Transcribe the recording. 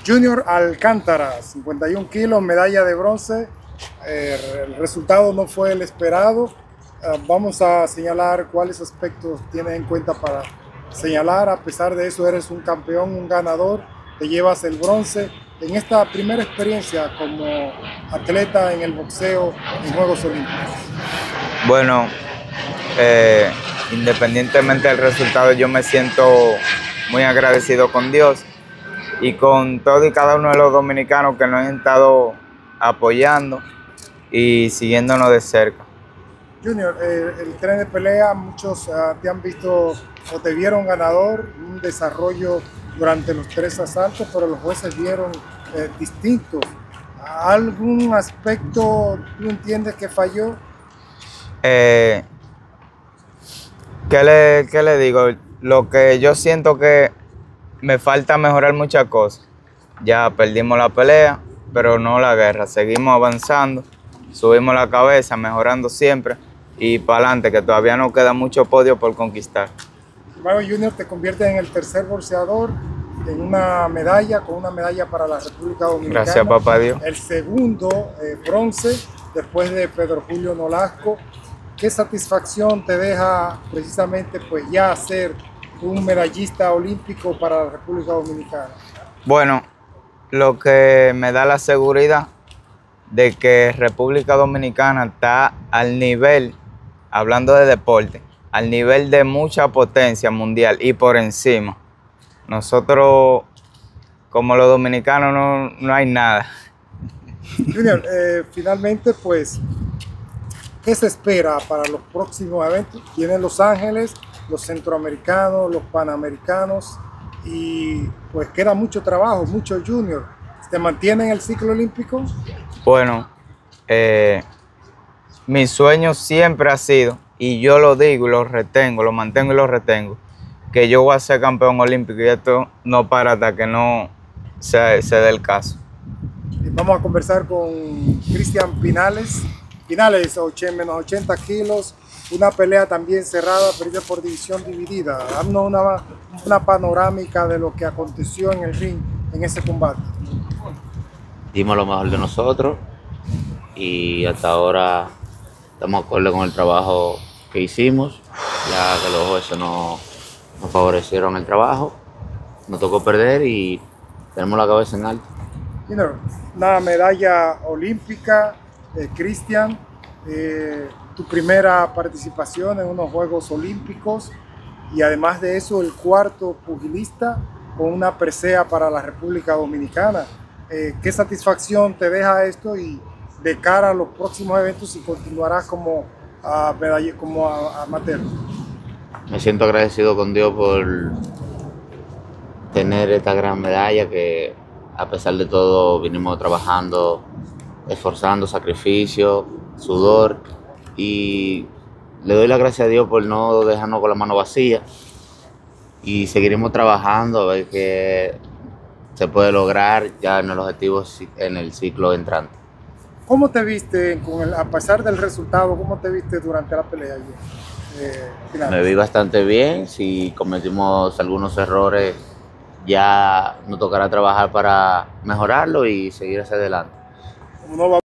Junior Alcántara, 51 kilos, medalla de bronce. El resultado no fue el esperado. Vamos a señalar cuáles aspectos tienes en cuenta para señalar. A pesar de eso, eres un campeón, un ganador, te llevas el bronce en esta primera experiencia como atleta en el boxeo en Juegos Olímpicos. Bueno, independientemente del resultado, yo me siento muy agradecido con Dios y con todo y cada uno de los dominicanos que nos han estado apoyando y siguiéndonos de cerca. Junior, el tren de pelea, muchos te han visto o te vieron ganador, un desarrollo durante los 3 asaltos, pero los jueces vieron distintos. ¿Algún aspecto tú entiendes que falló? ¿Qué le digo? Lo que yo siento que me falta mejorar muchas cosas. Ya perdimos la pelea, pero no la guerra. Seguimos avanzando, subimos la cabeza, mejorando siempre y para adelante, que todavía nos queda mucho podio por conquistar. Mario Junior te convierte en el tercer boxeador en una medalla, con una medalla para la República Dominicana. Gracias, papá Dios. El segundo bronce después de Pedro Julio Nolasco. ¿Qué satisfacción te deja precisamente pues ya ser un medallista olímpico para la República Dominicana? Bueno, lo que me da la seguridad de que República Dominicana está al nivel, hablando de deporte, al nivel de mucha potencia mundial y por encima. Nosotros, como los dominicanos, no hay nada. Junior, finalmente, pues, ¿qué se espera para los próximos eventos? Tienen Los Ángeles, los centroamericanos, los panamericanos y pues queda mucho trabajo, mucho Junior. ¿Se mantiene en el ciclo olímpico? Bueno, mi sueño siempre ha sido, y yo lo digo y lo retengo, lo mantengo y lo retengo, que yo voy a ser campeón olímpico y esto no para hasta que no se dé el caso. Vamos a conversar con Cristian Pinales. Pinales, menos 80 kilos, una pelea también cerrada, perdida por división dividida. Dándonos una panorámica de lo que aconteció en el ring en ese combate. Dimos lo mejor de nosotros y hasta ahora estamos de acuerdo con el trabajo que hicimos, ya que los jueces nos favorecieron el trabajo, nos tocó perder y tenemos la cabeza en alto. Una medalla olímpica, Cristian, tu primera participación en unos Juegos Olímpicos y además de eso el cuarto pugilista con una presea para la República Dominicana. ¿Qué satisfacción te deja esto y de cara a los próximos eventos si continuarás como amateur? Me siento agradecido con Dios por tener esta gran medalla que a pesar de todo vinimos trabajando, esforzando, sacrificio, sudor y le doy las gracias a Dios por no dejarnos con la mano vacía y seguiremos trabajando a ver qué se puede lograr ya en el objetivo en el ciclo entrante. ¿Cómo te viste, a pesar del resultado, cómo te viste durante la pelea ayer? Me vi bastante bien, si cometimos algunos errores ya nos tocará trabajar para mejorarlo y seguir hacia adelante.